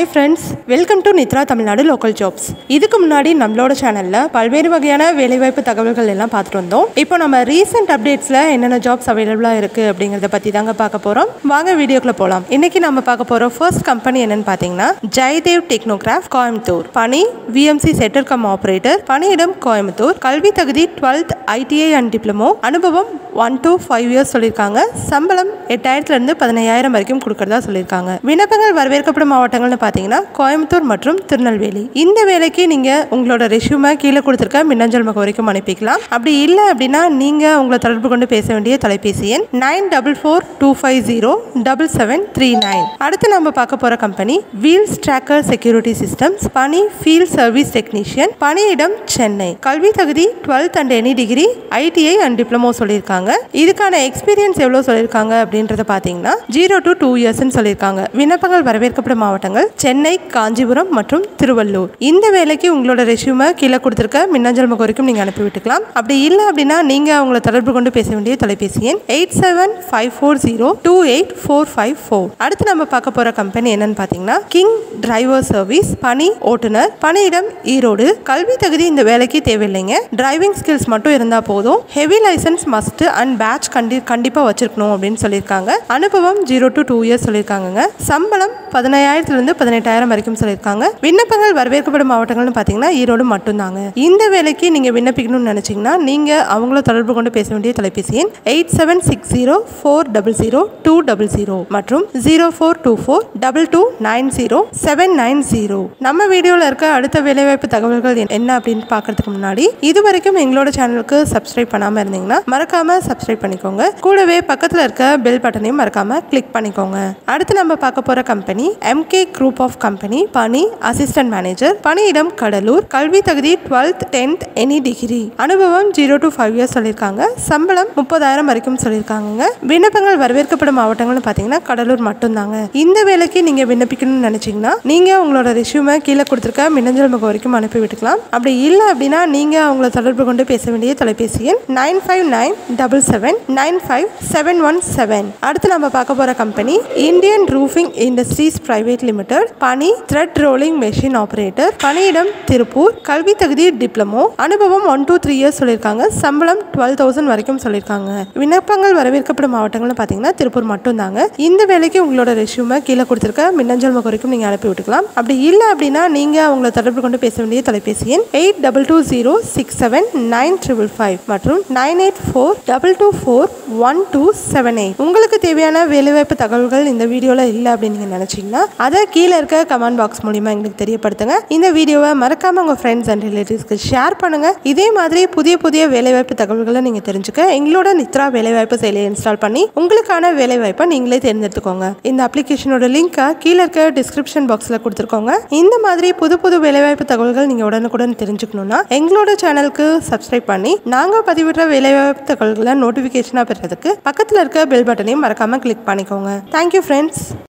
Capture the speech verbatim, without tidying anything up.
Hi friends, welcome to Nithra Tamilnadu Local Jobs. இதுக்கு முன்னாடி நம்மளோட சேனல்ல பல்வேறு வகையான வேலைவாய்ப்பு தகவல்கள் எல்லாம் பார்த்துட்டு வந்தோம். இப்போ நம்ம ரீசன்ட் அப்டேட்ஸ்ல என்னென்ன ஜாப்ஸ் அவைலபிளா இருக்கு அப்படிங்கறத பத்தி தாங்க பார்க்க போறோம். வாங்க வீடியோக்குள்ள போலாம். இன்னைக்கு நம்ம பார்க்க போற ஃபர்ஸ்ட் கம்பெனி என்னன்னு பாத்தீங்கன்னா Jaydev Technocraft Coimbatore. பணி V M C Setter cum operator. பணியிடம் கோயம்புத்தூர். கல்வி தகுதி twelfth I T I and diploma. அனுபவம் one to five இயர்ஸ் சொல்லிருக்காங்க. சம்பளம் எட்டாயிரத்துல இருந்து பதினையாயிரம் வரைக்கும் கொடுக்கறதா சொல்லிருக்காங்க. விண்ணப்பங்கள் வரவேற்கப்படும் மாவட்டங்கள்னு பாத்தீங்கன்னா கோயம்புத்தூர் மற்றும் திருநெல்வேலி. இந்த வேலைக்கு நீங்க உங்களோட ரெஸ்யூமை கீழே கொடுத்திருக்க மின்னஞ்சல் முகவரிக்கு அனுப்பிக்கலாம். அப்படி இல்ல அப்படின்னா நீங்க உங்களை தொடர்பு கொண்டு பேச வேண்டிய தொலைபேசி எண் nine four four two five zero seven seven three nine. அடுத்து நம்ம பார்க்க போற company Wheelz tracker security systems. பணி ஃபீல்ட் சர்வீஸ் டெக்னீஷியன். பணியிடம் சென்னை. கல்வி தகுதி twelfth and any degree I T I and diploma சொல்லியிருக்காங்க. இதுக்கான எக்ஸ்பீரியன்ஸ் எவ்வளவு சொல்லியிருக்காங்க அப்படின்றத பாத்தீங்கன்னா ஜீரோ டு டூ இயர்ஸ் சொல்லியிருக்காங்க. விண்ணப்பங்கள் வரவேற்கப்படும் மாவட்டங்கள் சென்னை, காஞ்சிபுரம் மற்றும் திருவள்ளூர். இந்த வேலைக்கு உங்களோட ரெஸ்யூமை கீழே கொடுத்திருக்க மின்னஞ்சல் முகவரிக்கும் நீங்க அனுப்பி விட்டுக்கலாம். அப்படி இல்லை அப்படின்னா நீங்க அவங்களை தொடர்பு கொண்டு பேச வேண்டிய தொலைபேசி எண் eight seven five four zero two eight four five four. அடுத்து நம்ம பார்க்க போற கம்பெனி என்னன்னு பாத்தீங்கன்னா கிங் டிரைவர் சர்வீஸ். பணி ஓட்டுநர். பணியிடம் ஈரோடு. கல்வி தகுதி இந்த வேலைக்கு தேவையில்லைங்க. டிரைவிங் ஸ்கில்ஸ் மட்டும் இருந்தா போதும். Heavy licence must and badge கண்டி கண்டிப்பா வச்சிருக்கணும் அப்படின்னு சொல்லியிருக்காங்க. அனுபவம் ஜீரோ டு டூ இயர்ஸ் சொல்லியிருக்காங்க. சம்பளம் பதினாயிரத்துல இருந்து பதினெட்டாயிரம் வரைக்கும் சொல்லியிருக்காங்க. விண்ணப்பங்கள் வரவேற்கப்படும் மாவட்டங்கள்னு பாத்தீங்கன்னா ஈரோடு மட்டும்தாங்க. இந்த வேலைக்கு நீங்க விண்ணப்பிக்கணும்னு நினைச்சீங்கன்னா நீங்க அவங்கள தொடர்பு கொண்டு பேச வேண்டிய தொலைபேசி எண் eight seven six zero four zero zero two zero zero மற்றும் zero four two four two two nine zero seven nine zero. நம்ம வீடியோல இருக்க அடுத்த வேலைவாய்ப்பு தகவல்கள் என்ன அப்படின்னு பாக்கிறதுக்கு முன்னாடி இது வரைக்கும் எங்களோட சேனலுக்கு சப்ஸ்கிரைப் பண்ணாம இருந்தீங்கன்னா மறக்காம சப்ஸ்கிரைப் பண்ணிக்கோங்க. கூடவே பக்கத்துல இருக்க பெல் பட்டனையும் மறக்காம கிளிக் பண்ணிக்கோங்க. அடுத்து நம்ம பார்க்க போற company M K Group of Company. பணி அசிஸ்டன்ட் மேனேஜர். பணியிடம் கடலூர். கல்வி தகுதி twelfth tenth any degree. அனுபவம் ஜீரோ டு ஃபைவ் இயர்ஸ் சொல்லியிருக்காங்க. சம்பளம் முப்பதாயிரம் வரைக்கும் சொல்லியிருக்காங்க. விண்ணப்பங்கள் வரவேற்கப்படும் மாவட்டங்கள்னு பாத்தீங்கன்னா கடலூர் மட்டும்தாங்க. இந்த வேலைக்கு நீங்க விண்ணப்பிக்கணும்னு நினைச்சீங்கன்னா நீங்க உங்களோட ரெஸ்யூமை கீழே கொடுத்திருக்க மின்னஞ்சல் முகவரிக்கும் அனுப்பி விட்டுக்கலாம். அப்படி இல்லை அப்படின்னா நீங்க அவங்கள தொடர்பு கொண்டு பேச வேண்டிய தொலைபேசி எண் nine five nine seven seven nine five seven one seven. அடுத்து நம்ம பார்க்க போற company Indian roofing industries private limited. பணி த்ரெட் ரோலிங் மெஷின் ஆபரேட்டர். பணியிடம் திருப்பூர். கல்வி தகுதி டிப்ளமோ. அனுபவம் ஒன் டூ த்ரீ இயர்ஸ் சொல்லியிருக்காங்க. சம்பளம் டுவெல் தௌசண்ட் வரைக்கும் சொல்லியிருக்காங்க. விண்ணப்பங்கள் வரவேற்கப்படும் மாவட்டங்கள்னு பாத்தீங்கன்னா திருப்பூர் மட்டும்தாங்க. இந்த வேலைக்கு உங்களோட ரெஸ்யூமை கீழே கொடுத்திருக்க மின்னஞ்சல் முகவரிக்கும் நீங்க அனுப்பி விட்டுக்கலாம். அப்படி இல்லை அப்படின்னா நீங்க அவங்களை தொடர்பு கொண்டு பேச வேண்டிய தொலைபேசி எண் eight two two zero six seven nine five five மற்றும் nine eight four two two four one two seven eight. உங்களுக்கு தேவையான வேலைவாய்ப்பு தகவல்கள் இந்த வீடியோல இல்ல அப்படின்னு நீங்க நினைச்சீங்கன்னா அதை கீழே இருக்க கமெண்ட் பாக்ஸ் மூலமா எங்களுக்கு தெரியப்படுத்துங்க. இந்த வீடியோவை மறக்காம உங்க ஃப்ரெண்ட்ஸ் அண்ட் ரிலேட்டிவ்ஸ்க்கு ஷேர் பண்ணுங்க. இதே மாதிரி புதிய புதிய வேலைவாய்ப்பு தகவல்களை நீங்க தெரிஞ்சுக்க எங்களோட நித்ரா வேலைவாய்ப்பு செயலியை இன்ஸ்டால் பண்ணி உங்களுக்கான வேலைவாய்ப்பை நீங்களே தேர்ந்தெடுத்துக்கோங்க. இந்த அப்ளிகேஷனோட லிங்கை கீழே இருக்க டிஸ்கிரிப்ஷன் பாக்ஸ்ல கொடுத்துருக்கோங்க. இந்த மாதிரி புது புது வேலைவாய்ப்பு தகவல்கள் நீங்க உடனுக்குடன் தெரிஞ்சுக்கணும்னா எங்களோட சேனலுக்கு சப்ஸ்கிரைப் பண்ணி நாங்க பதிவிடுற வேலைவாய்ப்பு தகவல்களை நோட்டிபிகேஷனா பெறதுக்கு பக்கத்துல இருக்க பெல் பட்டனையும் மறக்காம கிளிக் பண்ணிக்கோங்க. Thank you friends.